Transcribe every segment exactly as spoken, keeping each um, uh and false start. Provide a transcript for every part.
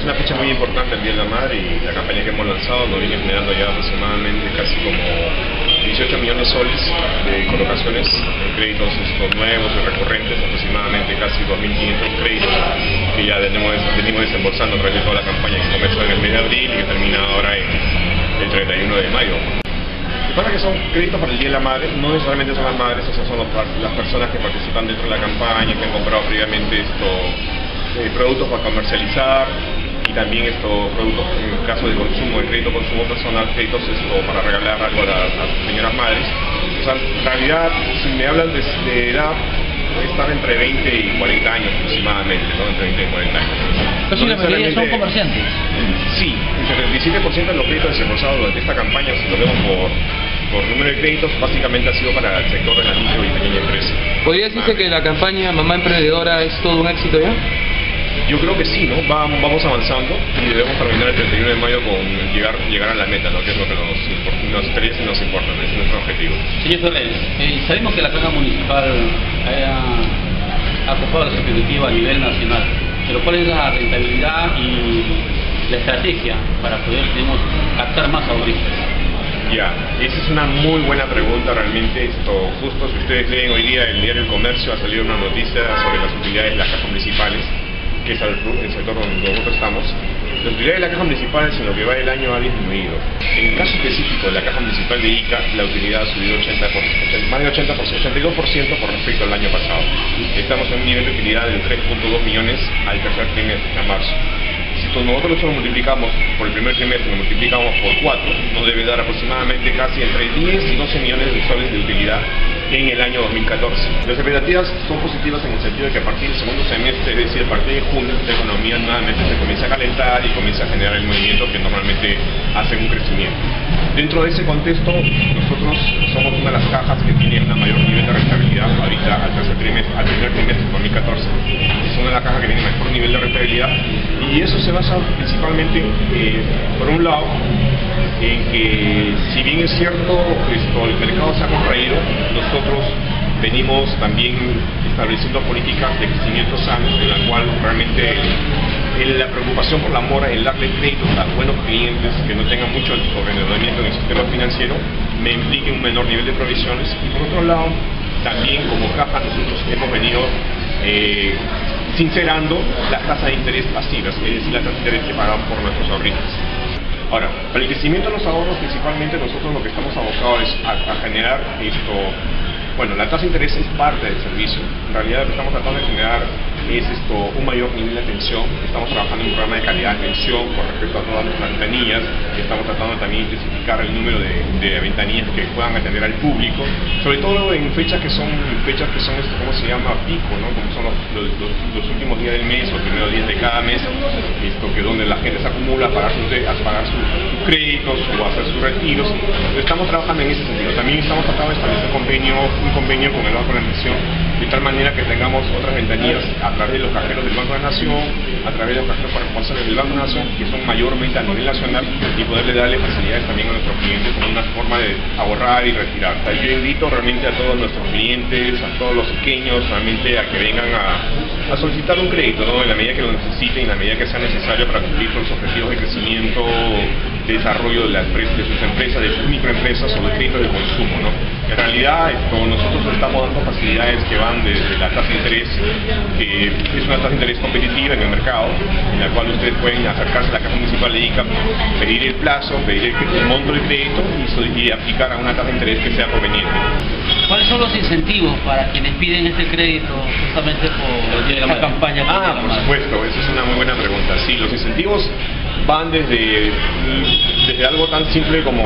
una fecha muy importante, el Día de la Madre, y la campaña que hemos lanzado nos viene generando ya aproximadamente casi como dieciocho millones de soles de colocaciones en créditos estos nuevos y recurrentes, aproximadamente casi dos mil quinientos créditos que ya tenemos, venimos desembolsando a través de toda la campaña que comenzó en el mes de abril y que termina ahora en el treinta y uno de mayo. Para que son créditos para el Día de la Madre, no necesariamente son las madres, esas son los, las personas que participan dentro de la campaña, que han comprado previamente estos eh, productos para comercializar, y también estos productos en caso de consumo, de crédito consumo personal, créditos esto para regalar algo a las, a las señoras madres. O sea, en realidad, si me hablan de, de edad, puede estar entre veinte y cuarenta años aproximadamente, ¿no? Entre veinte y cuarenta años. Casi no la mayoría son comerciantes. Sí, el setenta y siete por ciento de los créditos desembolsados durante esta campaña, si lo vemos por, por número de créditos, básicamente ha sido para el sector de la micro y pequeña empresa. ¿Podría decirse ah. que la campaña Mamá Emprendedora es todo un éxito ya? Yo creo que sí, ¿no? Vamos, vamos avanzando y debemos terminar el treinta y uno de mayo con llegar, llegar a la meta, ¿no? Que es lo que nos, nos interesa y nos importa, ¿no? Ese es nuestro objetivo. Señor Ferrer, eh, sabemos que la caja municipal ha acopado las expectativas a nivel nacional, pero ¿cuál es la rentabilidad y la estrategia para poder, digamos, captar más ahorristas? Ya, esa es una muy buena pregunta realmente. Esto, justo si ustedes leen hoy día el diario El Comercio, ha salido una noticia sobre las utilidades de las cajas municipales, que es el, el sector donde nosotros estamos. Las utilidades de la caja municipal en lo que va del año ha disminuido. En el caso específico de la caja municipal de Ica, la utilidad ha subido ochenta por ciento, más de ochenta por ciento, ochenta y dos por ciento por respecto al año pasado. Estamos en un nivel de utilidad de tres punto dos millones al tercer trimestre, a marzo. Si nosotros lo multiplicamos por el primer trimestre, lo multiplicamos por cuatro, nos debe dar aproximadamente casi entre diez y doce millones de soles de utilidad en el año dos mil catorce. Las expectativas son positivas en el sentido de que a partir del segundo semestre, es decir, a partir de junio, la economía nuevamente se comienza a calentar y comienza a generar el movimiento que normalmente hace un crecimiento. Dentro de ese contexto, nosotros somos una de las cajas que tiene un mayor nivel de rentabilidad ahorita al tercer trimestre, al primer trimestre de dos mil catorce. Es una de las cajas que tiene mejor nivel de rentabilidad, y eso se basa principalmente, eh, por un lado, en que si bien es cierto esto, el mercado se ha contraído, nosotros venimos también estableciendo políticas de crecimiento sano, en la cual realmente el, la preocupación por la mora, el darle créditos a buenos clientes que no tengan mucho sobreendeudamiento en el sistema financiero, me implique un menor nivel de provisiones. Y por otro lado, también como caja nosotros hemos venido eh, sincerando las tasas de interés pasivas, es decir, las tasas de interés que pagan por nuestros ahorristas. Ahora, para el crecimiento de los ahorros, principalmente nosotros lo que estamos abocados es a, a generar esto. Bueno, la tasa de interés es parte del servicio. En realidad lo que estamos tratando de generar es esto, un mayor nivel de atención. Estamos trabajando en un programa de calidad de atención con respecto a todas nuestras ventanillas. Estamos tratando también de intensificar el número de, de ventanillas que puedan atender al público, sobre todo en fechas que son fechas que son esto, ¿cómo se llama? Pico, ¿no? Como son los, los, los, los últimos días del mes, los primeros días de cada mes, esto que donde la gente se acumula a pagar sus, a pagar sus, sus créditos o a hacer sus retiros. Estamos trabajando en ese sentido. También estamos tratando de establecer convenio un convenio con el Banco de la Nación, de tal manera que tengamos otras ventanillas a través de los cajeros del Banco de la Nación, a través de los cajeros corresponsales del Banco de la Nación, que son mayormente a nivel nacional, y poderle darle facilidades también a nuestros clientes como una forma de ahorrar y retirar. O sea, yo invito realmente a todos nuestros clientes, a todos los pequeños, realmente a que vengan a, a solicitar un crédito, ¿no? En la medida que lo necesiten y en la medida que sea necesario para cumplir con los objetivos de crecimiento, de desarrollo de, la empresa, de sus empresas, de sus microempresas o de créditos de consumo, ¿no? En realidad esto, nosotros estamos dando facilidades que van desde la tasa de interés, que es una tasa de interés competitiva en el mercado, en la cual ustedes pueden acercarse a la Caja Municipal de Ica, pedir el plazo, pedir el, el monto de crédito y, y aplicar a una tasa de interés que sea conveniente. ¿Cuáles son los incentivos para quienes piden este crédito justamente por la campaña? Ah, por supuesto, esa es una muy buena pregunta. Sí, los incentivos van desde, desde algo tan simple como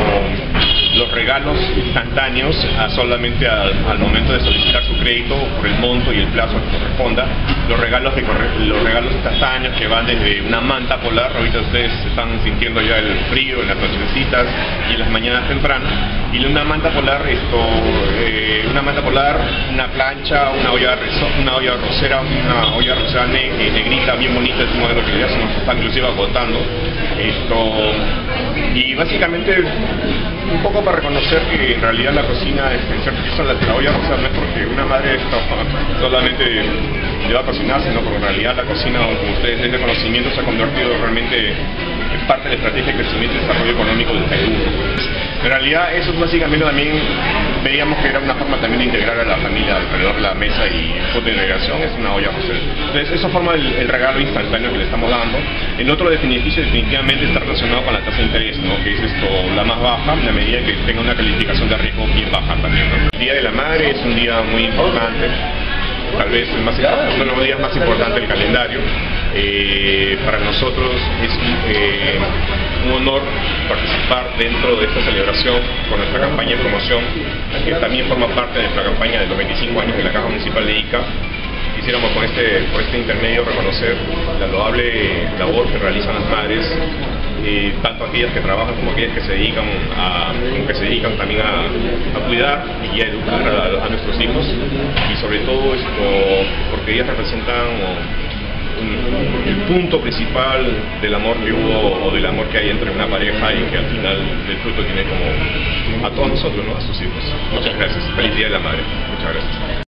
los regalos instantáneos a solamente al, al momento de solicitar su crédito por el monto y el plazo que corresponda, los regalos de los regalos instantáneos que van desde una manta polar. Ahorita ustedes están sintiendo ya el frío en las nochecitas y en las mañanas tempranas, y una manta polar, esto, eh, una manta polar, una plancha, una olla, una olla arrocera, una olla arrocera ne negrita bien bonita, es un modelo que ya se nos está inclusive agotando. Esto, y básicamente un poco para reconocer que en realidad la cocina, en cierto caso la, la olla rosada no es porque una madre no, solamente le va a cocinar, sino porque en realidad la cocina, como ustedes tienen de conocimiento, se ha convertido realmente en parte de la estrategia de crecimiento y desarrollo económico del Perú. En realidad eso básicamente también veíamos que era una forma también de integrar a la familia alrededor de la mesa, y el punto de integración es una olla rosada. Entonces eso forma el, el regalo instantáneo que le estamos dando. El otro beneficio definitivamente está relacionado con la tasa de interés, ¿no? Que es esto, la más baja, en la medida que tenga una calificación de riesgo bien baja también, ¿no? El Día de la Madre es un día muy importante, tal vez el más, uno de los días más importantes del calendario. Eh, para nosotros es eh, un honor participar dentro de esta celebración con nuestra campaña de promoción, que también forma parte de nuestra campaña de los veinticinco años de la Caja Municipal de Ica. Quisiéramos con este, por este intermedio reconocer la loable labor que realizan las madres, eh, tanto aquellas que trabajan como aquellas que se dedican a, como que se dedican también a, a cuidar y a educar a, a nuestros hijos, y sobre todo esto porque ellas representan un, el punto principal del amor que hubo o del amor que hay entre una pareja, y que al final el fruto tiene como a todos nosotros, ¿no? A sus hijos. Muchas gracias. Feliz Día de la Madre. Muchas gracias.